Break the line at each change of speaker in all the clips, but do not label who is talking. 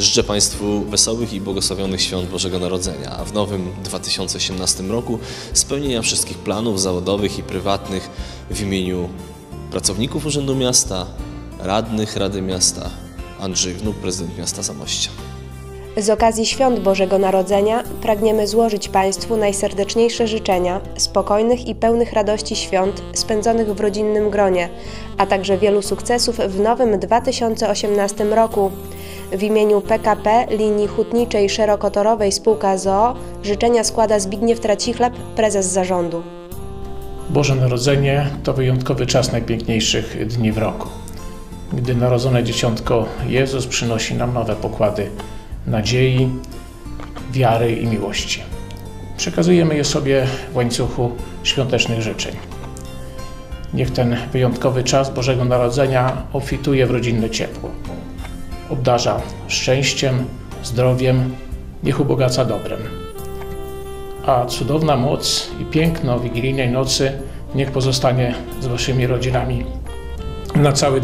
Życzę Państwu wesołych i błogosławionych świąt Bożego Narodzenia, a w nowym 2018 roku spełnienia wszystkich planów zawodowych i prywatnych w imieniu pracowników Urzędu Miasta, radnych Rady Miasta. Andrzej Wnuk, prezydent miasta Zamościa.
Z okazji Świąt Bożego Narodzenia pragniemy złożyć Państwu najserdeczniejsze życzenia spokojnych i pełnych radości świąt spędzonych w rodzinnym gronie, a także wielu sukcesów w nowym 2018 roku. W imieniu PKP Linii Hutniczej Szerokotorowej Spółka z o.o. życzenia składa Zbigniew Tracichleb, prezes zarządu.
Boże Narodzenie to wyjątkowy czas najpiękniejszych dni w roku, gdy narodzone dzieciątko Jezus przynosi nam nowe pokłady nadziei, wiary i miłości. Przekazujemy je sobie w łańcuchu świątecznych życzeń. Niech ten wyjątkowy czas Bożego Narodzenia obfituje w rodzinne ciepło. Obdarza szczęściem, zdrowiem, niech ubogaca dobrem. A cudowna moc i piękno wigilijnej nocy niech pozostanie z Waszymi rodzinami na cały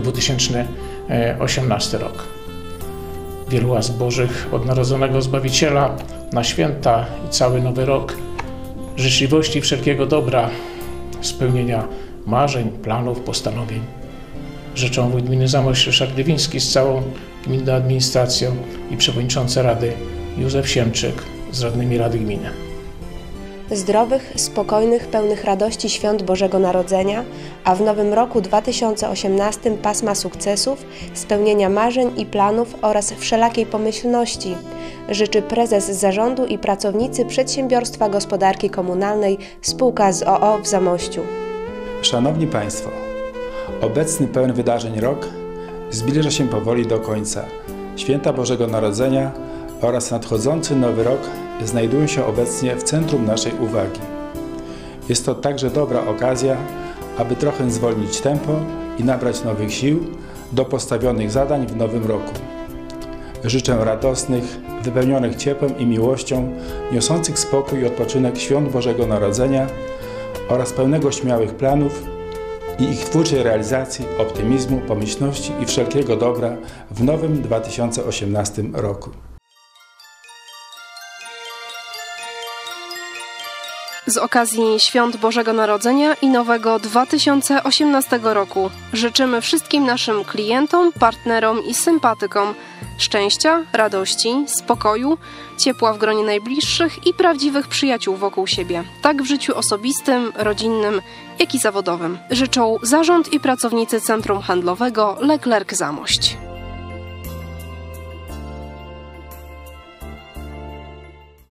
2018 rok. Wielu łask Bożych od narodzonego Zbawiciela na święta i cały nowy rok, życzliwości wszelkiego dobra, spełnienia marzeń, planów, postanowień. Życzą wójt gminy Zamość Ryszard Gliwiński z całą gminną administracją i przewodniczący Rady Józef Siemczyk z radnymi Rady Gminy.
Zdrowych, spokojnych, pełnych radości Świąt Bożego Narodzenia, a w nowym roku 2018 pasma sukcesów, spełnienia marzeń i planów oraz wszelakiej pomyślności życzy prezes zarządu i pracownicy Przedsiębiorstwa Gospodarki Komunalnej Spółka z o.o. w Zamościu.
Szanowni Państwo, obecny pełen wydarzeń rok zbliża się powoli do końca. Święta Bożego Narodzenia oraz nadchodzący nowy rok znajdują się obecnie w centrum naszej uwagi. Jest to także dobra okazja, aby trochę zwolnić tempo i nabrać nowych sił do postawionych zadań w nowym roku. Życzę radosnych, wypełnionych ciepłem i miłością, niosących spokój i odpoczynek świąt Bożego Narodzenia oraz pełnego śmiałych planów i ich twórczej realizacji, optymizmu, pomyślności i wszelkiego dobra w nowym 2018 roku.
Z okazji Świąt Bożego Narodzenia i nowego 2018 roku życzymy wszystkim naszym klientom, partnerom i sympatykom szczęścia, radości, spokoju, ciepła w gronie najbliższych i prawdziwych przyjaciół wokół siebie, tak w życiu osobistym, rodzinnym, jak i zawodowym. Życzą zarząd i pracownicy Centrum Handlowego Leclerc Zamość.